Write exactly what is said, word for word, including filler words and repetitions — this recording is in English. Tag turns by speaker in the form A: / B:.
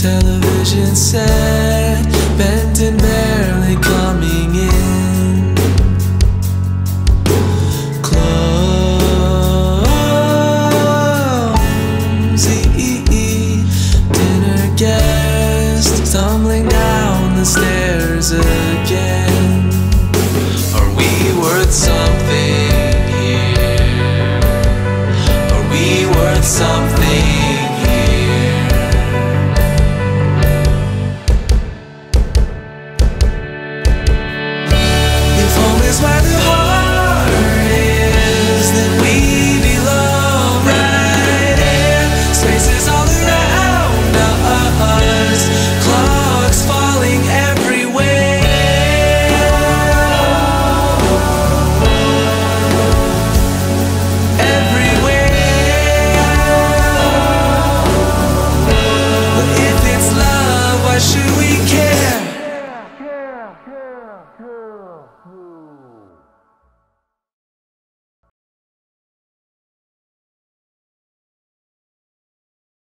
A: television set, bent and barely coming in. Clumsy dinner guest tumbling down the stairs again. Are we worth something here? Are we worth something? Is where the heart is, then we belong right here. Spaces all around us, clocks falling everywhere. Everywhere. But if it's love, why should